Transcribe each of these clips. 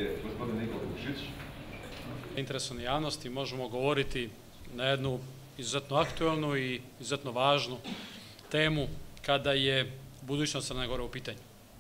je gospodin Nikola Vučić. Interesu javnosti možemo govoriti na jednu izuzetno aktuelnu i izuzetno važnu temu kada je budućnost Crne Gore u pitanju.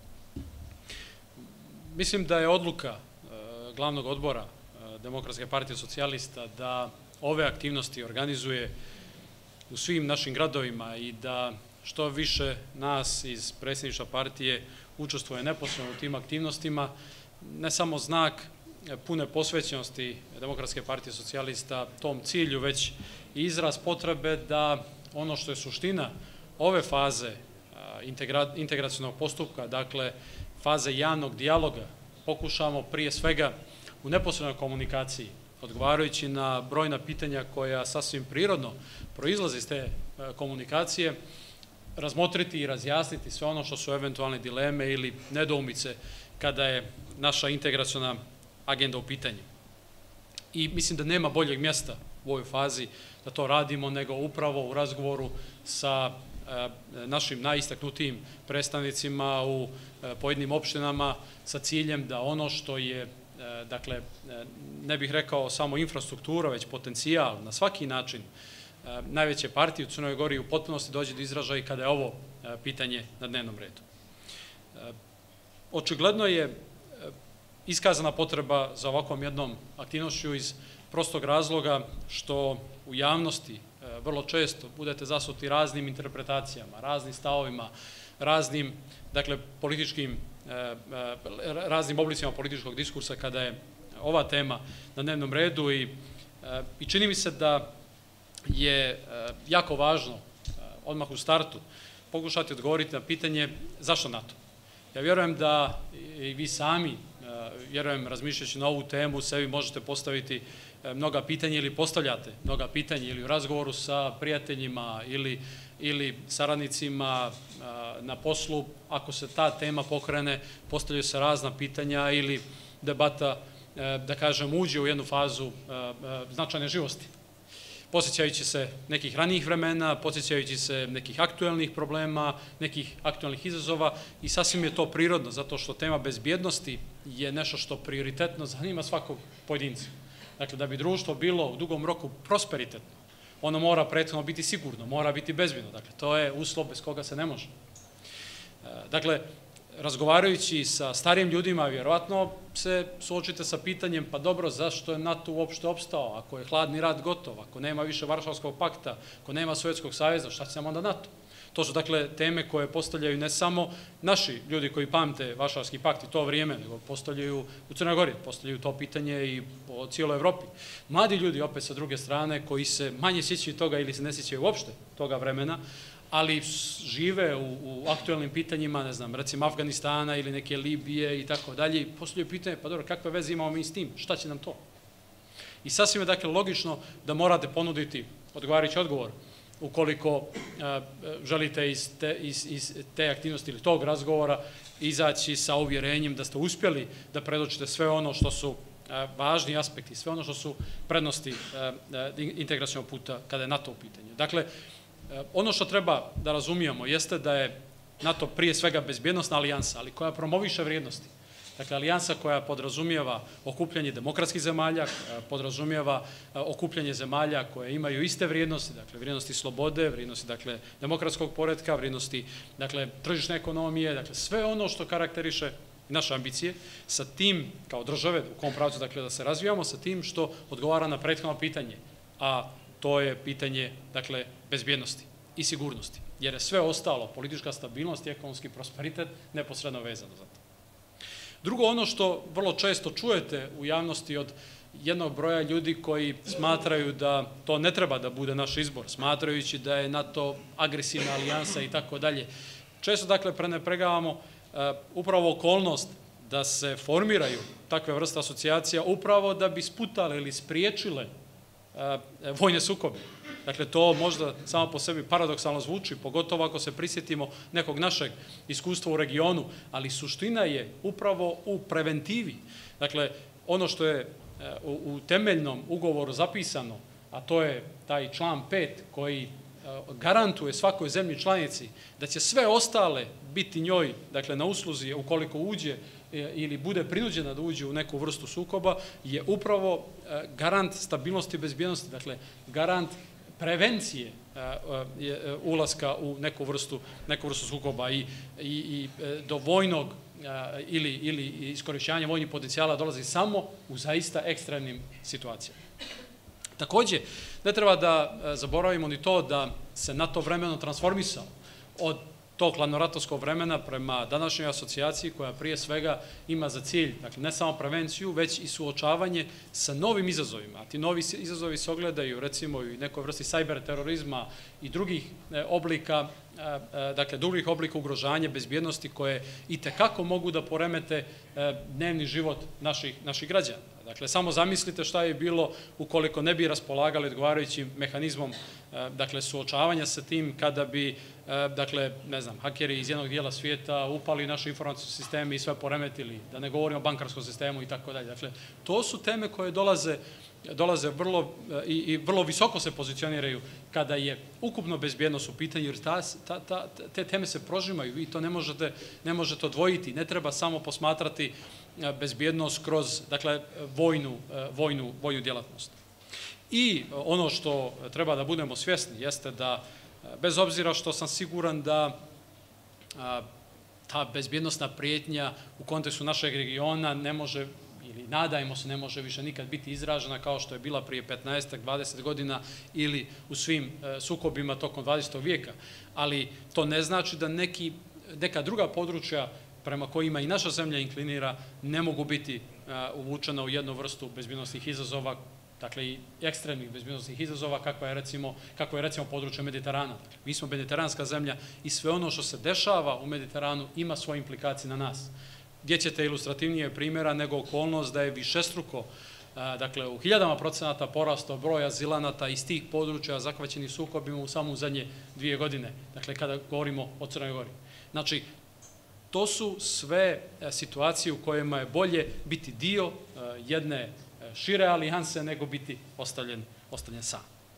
Mislim da je odluka glavnog odbora Demokratske partije socijalista da ove aktivnosti organizuje u svim našim gradovima i da što više nas iz predsjedništva partije učestvuje neposredno u tim aktivnostima, ne samo znak pune posvećenosti Demokratske partije socijalista tom cilju, već i izraz potrebe da ono što je suština ove faze integracionog postupka, dakle faze javnog dijaloga, pokušamo prije svega u neposrednoj komunikaciji, odgovarajući na brojna pitanja koja sasvim prirodno proizlaze iz te komunikacije, razmotriti i razjasniti sve ono što su eventualne dileme ili nedoumice kada je naša integraciona agenda u pitanju. I mislim da nema boljeg mjesta u ovoj fazi da to radimo nego upravo u razgovoru sa našim najistaknutijim predstavnicima u pojedinim opštinama sa ciljem da ono što je, dakle, ne bih rekao samo infrastruktura, već potencijal na svaki način najveće partije u Crnoj Gori u potpunosti dođe do izražaja i kada je ovo pitanje na dnevnom redu. Očigledno je iskazana potreba za ovakvom jednom aktivnošću iz prostog razloga što u javnosti vrlo često budete zasuti raznim interpretacijama, raznim stavovima, raznim, dakle, raznim oblicima političkog diskursa kada je ova tema na dnevnom redu i čini mi se da je jako važno odmah u startu pokušati odgovoriti na pitanje zašto NATO. Ja vjerujem da i vi sami, vjerujem razmišljajući na ovu temu, sebi možete postaviti mnoga pitanja ili postavljate mnoga pitanja ili u razgovoru sa prijateljima ili saradnicima na poslu. Ako se ta tema pokrene, postavljaju se razna pitanja ili debata, da kažem, uđe u jednu fazu značajne živosti. Podsjećajući se nekih ranijih vremena, podsjećajući se nekih aktuelnih problema, nekih aktuelnih izazova i sasvim je to prirodno, zato što tema bezbjednosti je nešto što prioritetno zanima svakog pojedinca. Dakle, da bi društvo bilo u dugom roku prosperitetno, ono mora prethodno biti sigurno, mora biti bezbjedno. Dakle, to je uslov bez koga se ne može. Dakle, razgovarajući sa starijim ljudima, vjerovatno se suočite sa pitanjem, pa dobro, zašto je NATO uopšte opstao, ako je hladni rat gotov, ako nema više Varšavskog pakta, ako nema Sovjetskog saveza, šta će nam onda NATO? To su, dakle, teme koje postavljaju ne samo naši ljudi koji pamte Varšavski pakt i to vrijeme, nego postavljaju u Crnoj Gori, postavljaju to pitanje i po cijeloj Evropi. Mladi ljudi, opet sa druge strane, koji se manje sjećaju toga ili se ne sjećaju uopšte toga vremena, ali žive u aktuelnim pitanjima, ne znam, recimo Afganistana ili neke Libije i tako dalje, i postavljaju pitanje, pa dobro, kakve veze imamo mi s tim, šta će nam to? I sasvim je, dakle, logično da morate ponuditi odgovarajući odgovor ukoliko želite iz te aktivnosti ili tog razgovora izaći sa uvjerenjem da ste uspjeli da predočite sve ono što su važni aspekti, sve ono što su prednosti integracionog puta kada je NATO u pitanju. Dakle, ono što treba da razumijemo jeste da je NATO prije svega bezbjednosna alijansa, ali koja promoviše vrijednosti. Dakle, alijansa koja podrazumijeva okupljanje demokratskih zemalja, podrazumijeva okupljanje zemalja koje imaju iste vrijednosti, dakle, vrijednosti slobode, vrijednosti, dakle, demokratskog poretka, vrijednosti, dakle, tržišne ekonomije, dakle, sve ono što karakteriše naše ambicije, sa tim, kao države, u kom pravcu, dakle, da se razvijamo, sa tim što odgovara na prethodno pitanje, a to je pitanje, dakle, bezbjednosti i sigurnosti, jer je sve ostalo, politička stabilnost i ekonomski prosperitet, neposredno vezano za to. Drugo, ono što vrlo često čujete u javnosti od jednog broja ljudi koji smatraju da to ne treba da bude naš izbor, smatrajući da je NATO agresivna alijansa i tako dalje. Često, dakle, prenepregavamo upravo okolnost da se formiraju takve vrste asocijacija upravo da bi sputale ili spriječile vojne sukobe. Dakle, to možda samo po sebi paradoksalno zvuči, pogotovo ako se prisjetimo nekog našeg iskustva u regionu, ali suština je upravo u preventivi. Dakle, ono što je u temeljnom ugovoru zapisano, a to je taj član 5 koji garantuje svakoj zemlji članici da će sve ostale biti njoj, dakle, na usluzi ukoliko uđe ili bude prinuđena da uđe u neku vrstu sukoba, je upravo garant stabilnosti i bezbjednosti, dakle, garant prevencije ulaska u neku vrstu sukoba i do vojnog ili iskorišćavanja vojnih potencijala dolazi samo u zaista ekstremnim situacijama. Takođe, ne treba da zaboravimo ni to da se NATO vremeno transformisao od tog hladnoratovskog vremena prema današnjoj asocijaciji koja prije svega ima za cilj, dakle, ne samo prevenciju, već i suočavanje sa novim izazovima. A ti novi izazovi se ogledaju, recimo, i nekoj vrsti sajber terorizma i drugih oblika, dakle, drugih oblika ugrožanja bezbjednosti koje i tekako mogu da poremete dnevni život naših građana. Dakle, samo zamislite šta je bilo ukoliko ne bi raspolagali odgovarajućim mehanizmom, dakle, suočavanja sa tim kada bi, dakle, ne znam, hakeri iz jednog dijela svijeta upali naše informacijske sisteme i sve poremetili, da ne govorimo o bankarskom sistemu i tako dalje. Dakle, to su teme koje dolaze vrlo visoko se pozicioniraju kada je ukupno bezbjednost u pitanju, jer te teme se prožimaju i to ne možete odvojiti. Ne treba samo posmatrati bezbjednost kroz, dakle, vojnu djelatnost. I ono što treba da budemo svjesni jeste da, bez obzira što sam siguran da ta bezbjednostna prijetnja u kontekstu našeg regiona ne može, ili nadajmo se, ne može više nikad biti izražena kao što je bila prije 15-20 godina ili u svim sukobima tokom 20. vijeka. Ali to ne znači da neka druga područja prema kojima i naša zemlja inklinira ne mogu biti uvučena u jednu vrstu bezbjednosnih izazova, dakle i ekstremnih bezbjednosnih izazova, kako je recimo područje Mediterana. Mi smo mediteranska zemlja i sve ono što se dešava u Mediteranu ima svoje implikacije na nas. Gdje ćete ilustrativnije primjera nego okolnost da je višestruko, dakle u 1000% porastao broj azilanata iz tih područja zahvaćenih sukobima u samo zadnje 2 godine, dakle kada govorimo o Crnoj Gori. Znači, to su sve situacije u kojima je bolje biti dio jedne šire alijanse nego biti ostavljen sam.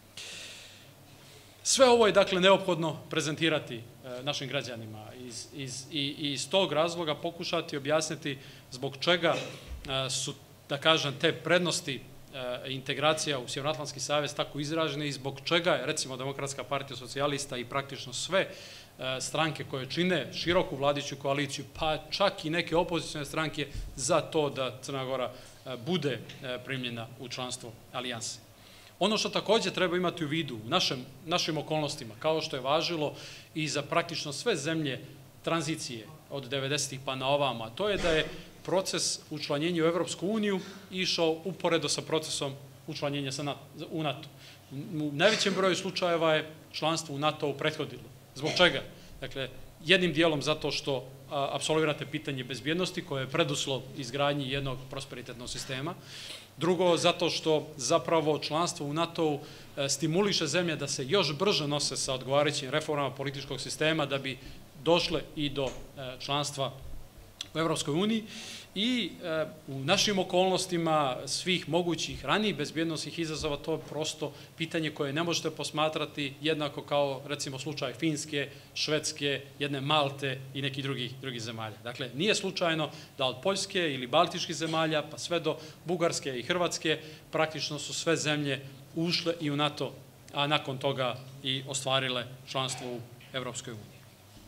Sve ovo je, dakle, neophodno prezentirati našim građanima i iz tog razloga pokušati objasniti zbog čega su, da kažem, te prednosti integracija u Sjevernoatlantski savez tako izražene i zbog čega je, recimo, Demokratska partija socijalista i praktično sve stranke koje čine široku vladajuću koaliciju, pa čak i neke opozicione stranke, za to da Crna Gora bude primljena u članstvo alijanse. Ono što takođe treba imati u vidu u našim okolnostima, kao što je važilo i za praktično sve zemlje tranzicije od 90-ih pa na ovama, to je da je proces učlanjenja u Evropsku uniju išao uporedo sa procesom učlanjenja u NATO. U najvećem broju slučajeva je članstvo u NATO-u prethodilo. Zbog čega? Dakle, jednim dijelom zato što apsolvirate pitanje bezbjednosti koje je preduslov izgradnji jednog prosperitetnog sistema. Drugo, zato što zapravo članstvo u NATO-u stimuliše zemlje da se još brže nose sa odgovarajućim reformama političkog sistema da bi došle i do članstva u Evropskoj uniji i u našim okolnostima svih mogućih ranijih bezbjednosnih izazova to je prosto pitanje koje ne možete posmatrati jednako kao, recimo, slučaj Finske, Švedske, jedne Malte i nekih drugih zemalja. Dakle, nije slučajno da od Poljske ili Baltičkih zemalja pa sve do Bugarske i Hrvatske praktično su sve zemlje ušle i u NATO, a nakon toga i ostvarile članstvo u Evropskoj uniji.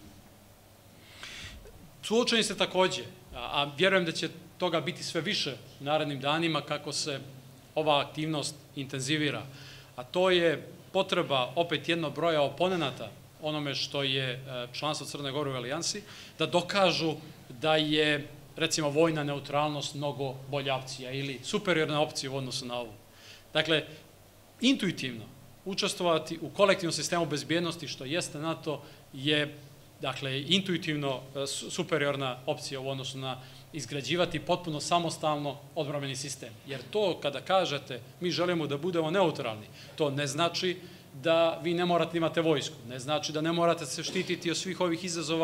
Suočeni ste takođe, a vjerujem da će toga biti sve više u narednim danima kako se ova aktivnost intenzivira, a to je potreba opet jednog broja oponenata onome što je članstvo Crne Gore u alijansi, da dokažu da je, recimo, vojna neutralnost mnogo bolja opcija ili superiorna opcija u odnosu na ovu. Dakle, intuitivno učestvovati u kolektivnom sistemu bezbjednosti, što jeste NATO, je, dakle, intuitivno superiorna opcija u odnosu na izgrađivati potpuno samostalno odbrambeni sistem. Jer to, kada kažete mi želimo da budemo neutralni, to ne znači da vi ne morate imate vojsku, ne znači da ne morate se štititi od svih ovih izazova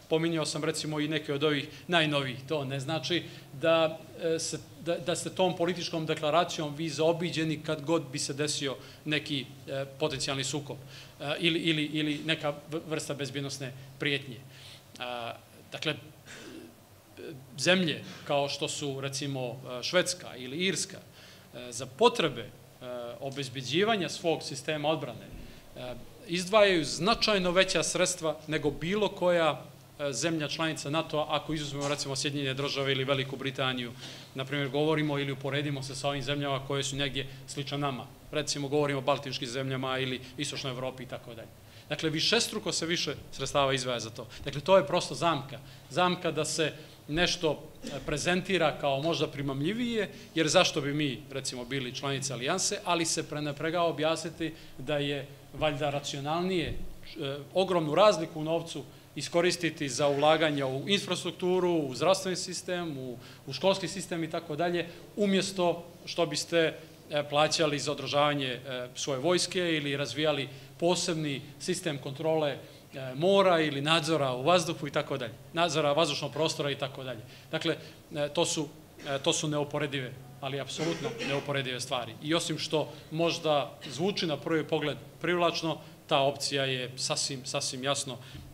Spominjao sam recimo i neke od ovih najnovijih. To ne znači da ste tom političkom deklaracijom vi zaobiđeni kad god bi se desio neki potencijalni sukob ili neka vrsta bezbjednosne prijetnje. Dakle, zemlje kao što su recimo Švedska ili Irska za potrebe obezbeđivanja svog sistema odbrane izdvajaju značajno veća sredstva nego bilo koja zemlja članica NATO-a, ako izuzmemo recimo Sjedinjene Države ili Veliku Britaniju, na primjer govorimo ili uporedimo se sa ovim zemljama koje su negdje slične nama. Recimo govorimo o baltičkim zemljama ili Istočnoj Evropi i tako dalje. Dakle, višestruko se više sredstava izdvaja za to. Dakle, to je prosto zamka. Zamka da se nešto prezentira kao možda primamljivije, jer zašto bi mi, recimo, bili članice alijanse, ali se prenapregao objasniti da je valjda racionalnije ogromnu razliku u novcu iskoristiti za ulaganje u infrastrukturu, u zdravstveni sistem, u školski sistem i tako dalje, umjesto što biste plaćali za održavanje svoje vojske ili razvijali posebni sistem kontrole mora ili nadzora u vazduhu i tako dalje, nadzora vazdušnog prostora i tako dalje. Dakle, to su neuporedive, ali apsolutno neuporedive stvari. I osim što možda zvuči na prvi pogled privlačno, ta opcija je sasvim jasno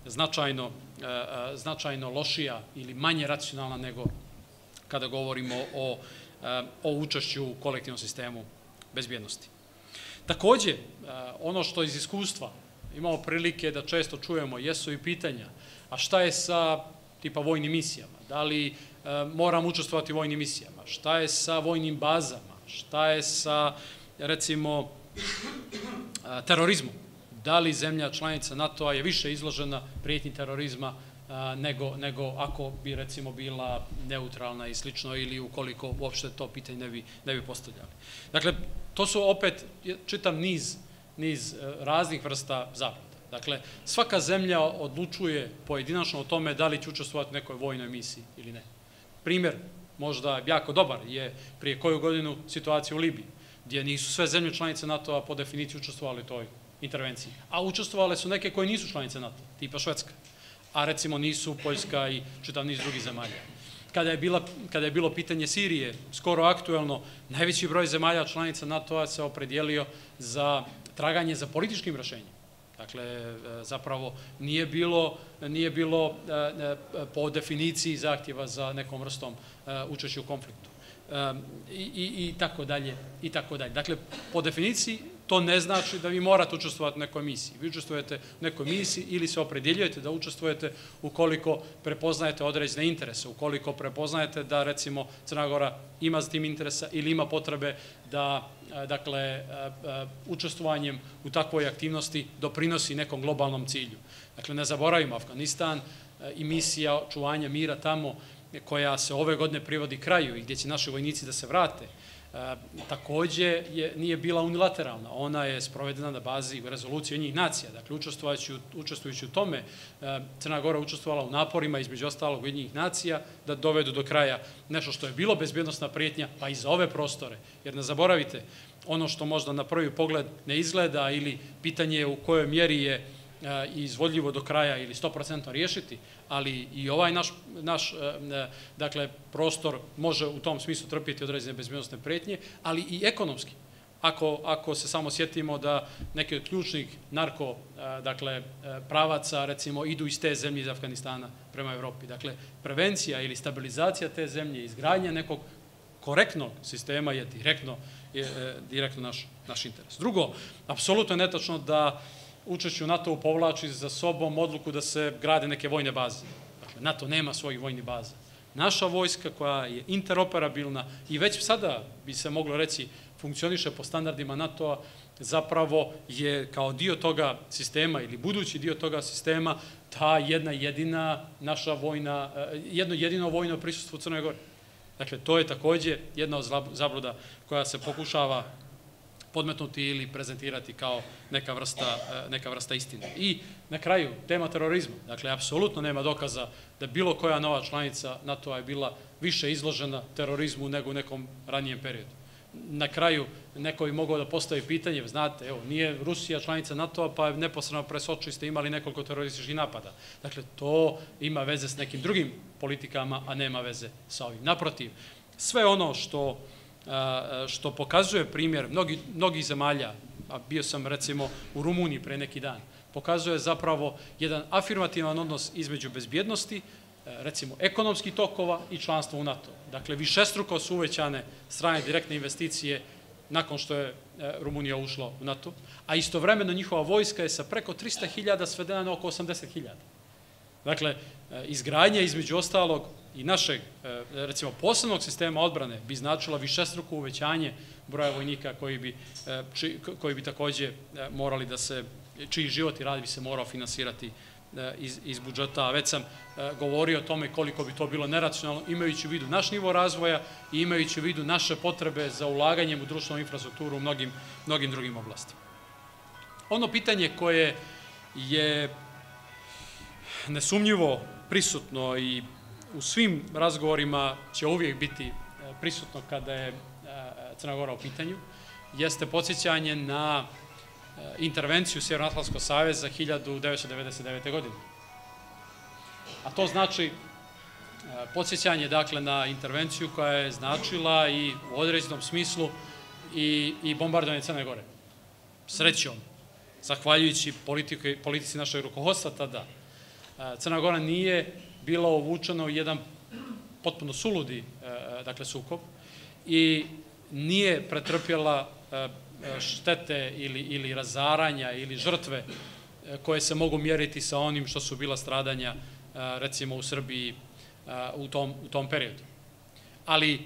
značajno lošija ili manje racionalna nego kada govorimo o učešću u kolektivnom sistemu bezbjednosti. Takođe, ono što iz iskustva imamo prilike da često čujemo jesu i pitanja, a šta je sa tipa vojnim misijama? Da li moram učestvovati u vojnim misijama? Šta je sa vojnim bazama? Šta je sa, recimo, terorizmom? Da li zemlja članica NATO-a je više izložena prijetnji terorizma nego ako bi, recimo, bila neutralna i slično ili ukoliko uopšte to pitanje ne bi postavljali. Dakle, to su opet čitav niz raznih vrsta zabluda. Dakle, svaka zemlja odlučuje pojedinačno o tome da li će učestvovati u nekoj vojnoj misiji ili ne. Primjer, možda jako dobar, je prije koju godinu situacija u Libiji, gdje nisu sve zemlje članice NATO-a po definiciji učestvovali u toj intervenciji, a učestvovale su neke koje nisu članice NATO, tipa Švedska, a recimo nisu Poljska i čitav niz drugih zemalja. Kada je bilo pitanje Sirije, skoro aktuelno, najveći broj zemalja članica NATO-a se opredijelio za traganje za političkim rešenjem. Dakle, zapravo nije bilo po definiciji zahtjeva za nekom vrstom učešća u konfliktu. I tako dalje, i tako dalje. Dakle, po definiciji to ne znači da vi morate učestvovati u nekoj misiji. Vi učestvujete u nekoj misiji ili se opredjeljujete da učestvujete ukoliko prepoznajete određene interese, ukoliko prepoznajete da, recimo, Crna Gora ima za tim interesa ili ima potrebe da, dakle, učestvovanjem u takvoj aktivnosti doprinosi nekom globalnom cilju. Dakle, ne zaboravimo Afganistan i misija očuvanja mira tamo koja se ove godine privodi kraju i gdje će naši vojnici da se vrate, takođe nije bila unilateralna. Ona je sprovedena na bazi rezolucije Ujedinjenih nacija. Dakle, učestvujući u tome, Crna Gora učestvovala u naporima, između ostalog Ujedinjenih nacija, da dovedu do kraja nešto što je bilo bezbjednosna prijetnja, pa i za ove prostore. Jer ne zaboravite, ono što možda na prvi pogled ne izgleda ili pitanje u kojoj mjeri je izvodljivo do kraja ili 100% riješiti, ali i ovaj naš dakle, prostor može u tom smislu trpjeti određene bezbjednosne prijetnje, ali i ekonomski. Ako se samo sjetimo da neki od ključnih narko pravaca, recimo, idu iz te zemlje iz Afganistana prema Evropi. Dakle, prevencija ili stabilizacija te zemlje, izgradnja nekog korektnog sistema je direktno naš interes. Drugo, apsolutno je netačno da učešće u NATO-u povlači za sobom odluku da se grade neke vojne baze. Dakle, NATO nema svojih vojnih baza. Naša vojska koja je interoperabilna i već sada bi se moglo reći funkcioniše po standardima NATO-a, zapravo je kao dio toga sistema ili budući dio toga sistema ta jedno jedino vojno prisustvo u Crnoj Gori. Dakle, to je takođe jedna od zabluda koja se pokušava podmetnuti ili prezentirati kao neka vrsta istine. I na kraju, tema terorizma. Dakle, apsolutno nema dokaza da bilo koja nova članica NATO-a je bila više izložena terorizmu nego u nekom ranijem periodu. na kraju neko bi mogao da postavi pitanje, znate, evo, nije Rusija članica NATO-a, pa neposredno pres oči ste imali nekoliko terorističkih napada. Dakle, to ima veze s nekim drugim politikama, a nema veze sa ovim. Naprotiv, sve ono što pokazuje primjer mnogih zemalja, a bio sam recimo u Rumuniji pre neki dan, pokazuje zapravo jedan afirmativan odnos između bezbjednosti, recimo ekonomskih tokova i članstva u NATO. Dakle, višestruko su uvećane strane direktne investicije nakon što je Rumunija ušla u NATO, a istovremeno njihova vojska je sa preko 300.000 svedena na oko 80.000. Dakle, izgradnja između ostalog i našeg, recimo, posebnog sistema odbrane bi značila višestruko uvećanje broja vojnika koji bi takođe morali da se, čiji život i rad bi se morao finansirati iz budžeta, a već sam govorio o tome koliko bi to bilo neracionalno, imajući u vidu naš nivo razvoja i imajući u vidu naše potrebe za ulaganjem u društvenu infrastrukturu u mnogim drugim oblastima. Ono pitanje koje je nesumnjivo prisutno i u svim razgovorima će uvijek biti prisutno kada je Crna Gora u pitanju, jeste podsjećanje na intervenciju Sjevernoatlantskog saveza 1999. godine. A to znači podsjećanje, dakle, na intervenciju koja je značila i u određenom smislu i bombardovanje Crne Gore. Srećom, zahvaljujući politici našeg rukovodstva tada, Crna Gora nije bila uvučena u jedan potpuno suludi, dakle, sukob i nije pretrpjela štete ili razaranja ili žrtve koje se mogu mjeriti sa onim što su bila stradanja, recimo, u Srbiji u tom periodu. Ali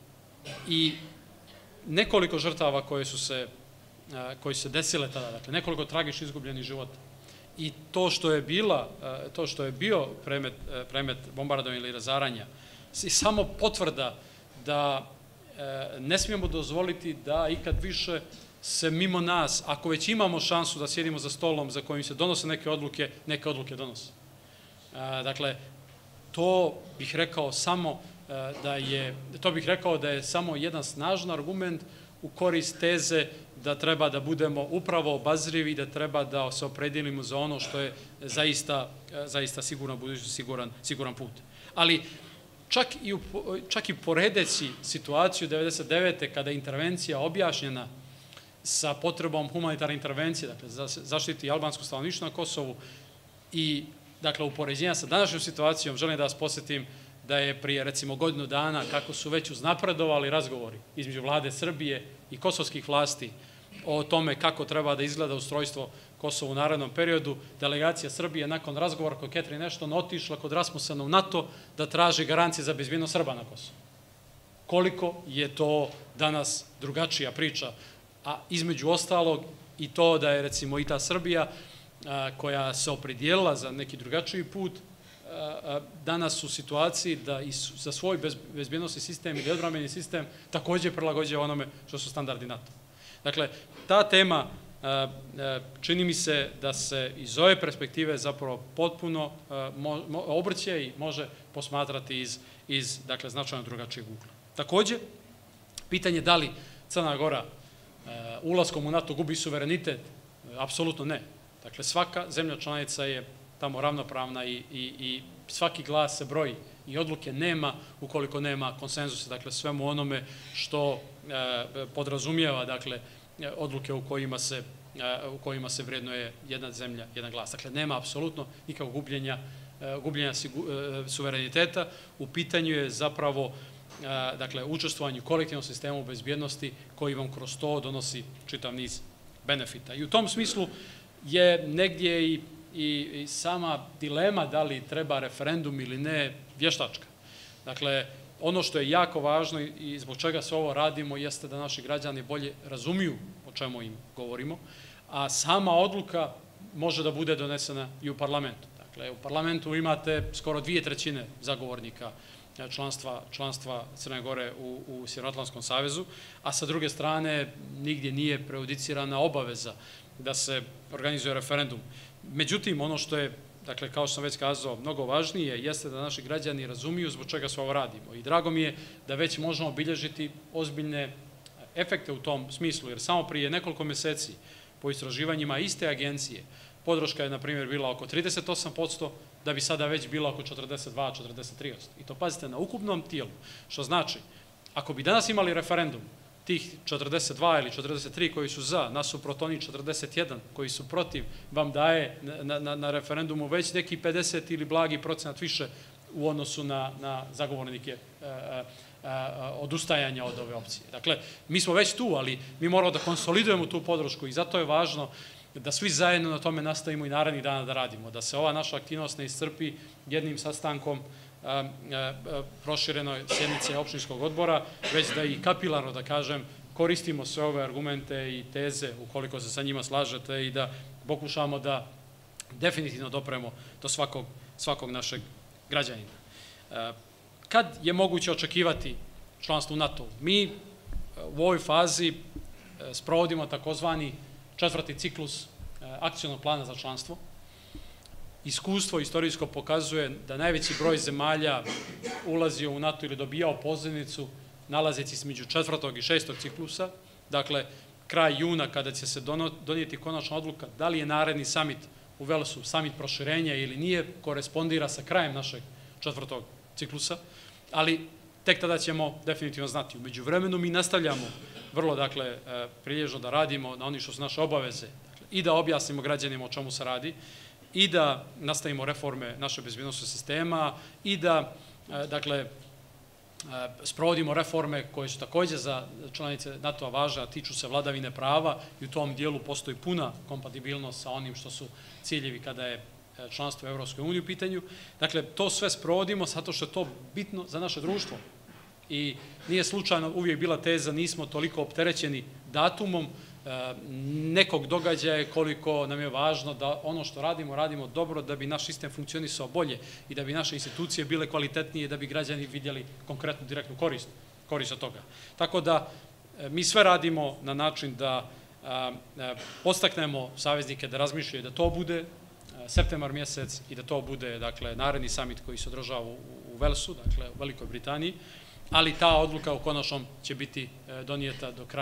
i nekoliko žrtava koje su se desile tada, dakle, nekoliko tragično izgubljenih života. I to što je bio premet bombardovanja ili razaranja, i samo potvrda da ne smijemo dozvoliti da ikad više se mimo nas, ako već imamo šansu da sjedimo za stolom za kojim se donose neke odluke donose. Dakle, to bih rekao da je samo jedan snažan argument u korist teze da treba da budemo upravo obazrivi i da treba da se opredelimo za ono što je zaista sigurno budućnost, siguran put. Ali čak i poredeći situaciju 1999. kada je intervencija objašnjena sa potrebom humanitarne intervencije, dakle, za zaštiti albanskog stanovništva na Kosovu i, dakle, upoređenja sa današnjom situacijom, želim da vas podsjetim da je prije, recimo, godinu dana, kako su već uznapredovali razgovori između vlade Srbije i kosovskih vlasti o tome kako treba da izgleda ustrojstvo Kosova u narednom periodu, delegacija Srbije nakon razgovora kod Catherine Ashton otišla kod Rasmussena u NATO da traži garancije za bezbjednost Srba na Kosovu. Koliko je to danas drugačija priča, a između ostalog i to da je, recimo, i ta Srbija koja se opredijelila za neki drugačiji put, danas u situaciji da i za svoj bezbjednosni sistem ili odbrambeni sistem takođe prilagođava onome što su standardi NATO. Dakle, ta tema čini mi se da se iz ove perspektive zapravo potpuno obrće i može posmatrati iz dakle, značajno drugačijeg ugla. Takođe, pitanje da li Crna Gora ulaskom u NATO gubi suverenitet, apsolutno ne. Dakle, svaka zemlja članica je tamo ravnopravna i svaki glas se broji i odluke nema ukoliko nema konsenzusa, dakle svemu onome što podrazumijeva, dakle, odluke u kojima se vrednuje jedna zemlja, jedan glas. Dakle, nema apsolutno nikakvog gubljenja suvereniteta. U pitanju je zapravo, dakle, učestvovanje u kolektivnom sistemu bezbjednosti koji vam kroz to donosi čitav niz benefita. I u tom smislu je negdje i sama dilema da li treba referendum ili ne vještačka. Dakle, ono što je jako važno i zbog čega se ovo radimo jeste da naši građani bolje razumiju o čemu im govorimo, a sama odluka može da bude donesena i u parlamentu. Dakle, u parlamentu imate skoro 2/3 zagovornika članstva Crne Gore u Sjevernoatlantskom savezu, a sa druge strane nigdje nije prejudicirana obaveza da se organizuje referendum. Međutim, ono što je, dakle, kao što sam već kazao, mnogo važnije jeste da naši građani razumiju zbog čega se ovo radimo. I drago mi je da već možemo obilježiti ozbiljne efekte u tom smislu, jer samo prije nekoliko meseci po istraživanjima iste agencije podrška je, na primjer, bila oko 38%, da bi sada već bila oko 42-43%. I to pazite na ukupnom tijelu, što znači, ako bi danas imali referendum, tih 42 ili 43 koji su za, nasuprot onih 41 koji su protiv, vam daje na referendumu već neki 50 ili blagi procenat više u odnosu na zagovornike odustajanja od ove opcije. Dakle, mi smo već tu, ali mi moramo da konsolidujemo tu podršku i zato je važno da svi zajedno na tome nastavimo i narednih dana da radimo, da se ova naša aktivnost ne iscrpi jednim sastankom proširenoj sjednice opštinskog odbora, već da i kapilarno, da kažem, koristimo sve ove argumente i teze, ukoliko se sa njima slažete, i da pokušamo da definitivno dopremo do svakog našeg građanina. Kad je moguće očekivati članstvo u NATO-u? Mi u ovoj fazi sprovodimo takozvani 4. ciklus akcionog plana za članstvo. Iskustvo istorijsko pokazuje da najveći broj zemalja ulazio u NATO ili dobijao pozivnicu nalazeći se među 4. i 6. ciklusa. Dakle, kraj juna, kada će se donijeti konačna odluka da li je naredni samit u Velsu samit proširenja ili nije, korespondira sa krajem našeg 4. ciklusa, ali tek tada ćemo definitivno znati. U međuvremenu mi nastavljamo vrlo, dakle, prilježno da radimo na oni što su naše obaveze, i da objasnimo građanima o čemu se radi, i da nastavimo reforme naše bezbjednosnog sistema, i da, dakle, sprovodimo reforme koje su takođe za članice NATO-a važne, a tiču se vladavine prava, i u tom dijelu postoji puna kompatibilnost sa onim što su ciljevi kada je članstvo u Evropskoj uniji u pitanju. Dakle, to sve sprovodimo zato što je to bitno za naše društvo. I nije slučajno uvijek bila teza, nismo toliko opterećeni datumom nekog događaja koliko nam je važno da ono što radimo, radimo dobro, da bi naš sistem funkcionisao bolje i da bi naše institucije bile kvalitetnije i da bi građani vidjeli konkretnu, direktnu korist od toga. Tako da mi sve radimo na način da podstaknemo saveznike da razmišljaju da to bude septembar mjesec i da to bude, dakle, naredni samit koji se održava u Velsu, dakle, u Velikoj Britaniji, ali ta odluka u konačnom će biti donijeta do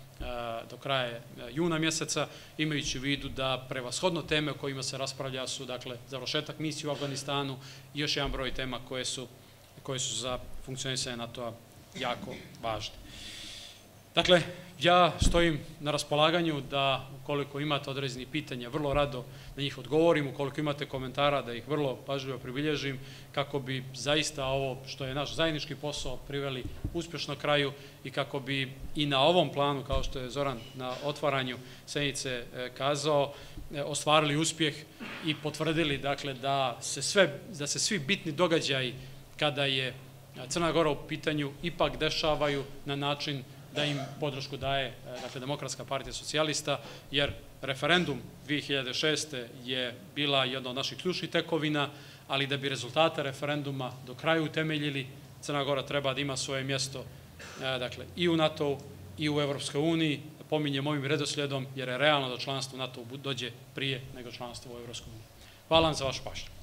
kraja juna mjeseca, imajući u vidu da prevashodno teme o kojima se raspravlja su, dakle, završetak misije u Afganistanu i još jedan broj tema koje su za funkcionisanje NATO-a jako važne. Dakle, ja stojim na raspolaganju da, ukoliko imate određenih pitanja, vrlo rado na njih odgovorim, ukoliko imate komentara, da ih vrlo pažljivo pribilježim, kako bi zaista ovo što je naš zajednički posao priveli uspješno kraju i kako bi i na ovom planu, kao što je Zoran na otvaranju sednice kazao, ostvarili uspjeh i potvrdili, dakle, da se svi bitni događaji kada je Crna Gora u pitanju ipak dešavaju na način da im podršku daje, dakle, Demokratska partija socijalista, jer referendum 2006. je bila jedna od naših ključnih tekovina, ali da bi rezultate referenduma do kraja utemeljili, Crna Gora treba da ima svoje mjesto, dakle, i u NATO-u i u Evropskoj uniji. Pominjem ovim redoslijedom, jer je realno da članstvo u NATO-u dođe prije nego članstvo u Evropskoj uniji. Hvala vam za vašu pažnju.